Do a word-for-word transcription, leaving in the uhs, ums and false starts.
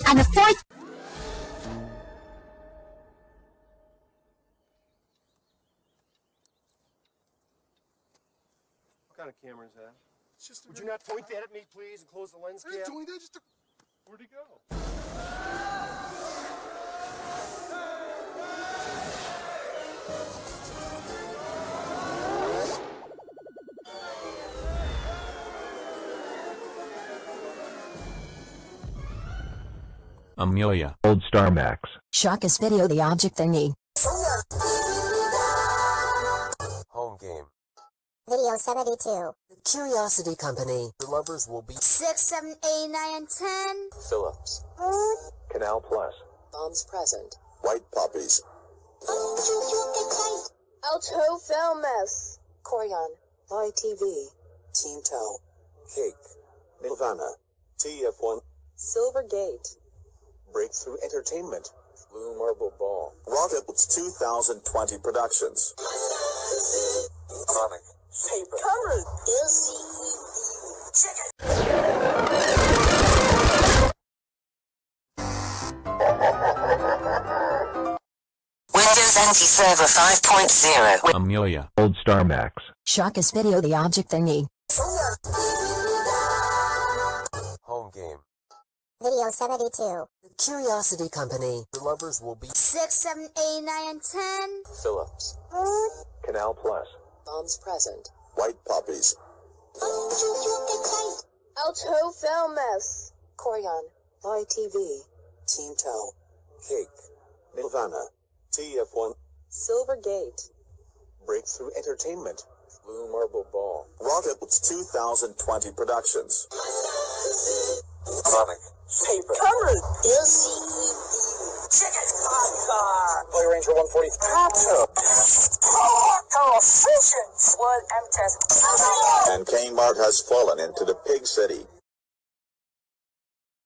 And the fourth. What kind of camera is that? It's just a Would you not point that at me, please, and close the lens I ain't cap? doing that, just a... Where'd he go? Amelia. Old Star Max. Shockus Video the object thingy. Home game. Video seventy-two. The Curiosity Company. The lovers will be six, seven, eight, nine, and ten. Phillips. Canal Plus. Bombs present. White Puppies. Alto Filmus. Corian. Y T V. Team Toe. Cake. Nirvana. T F one. Silvergate. Breakthrough Entertainment. Blue Marble Ball. Rockets two thousand twenty Productions. Comic. Paper. Cover. Windows N T Server five point oh. Amelia. Old Star Max. Shockus Video the object thingy. Home game. Video seventy-two. The Curiosity Company. The lovers will be six, seven, eight, nine, and ten. Phillips. Canal Plus. Bombs present. White Puppies. Alto Filmus. Corian. Y T V. Team Toe. Cake. Nirvana. T F one. Silvergate. Breakthrough Entertainment. Blue Marble Ball. Rockets two thousand twenty Productions. Comic. Paper. Cover. Chicken. Car. Play Ranger one forty. Alto. Coefficient. One M test. And Kmart has fallen into the pig city.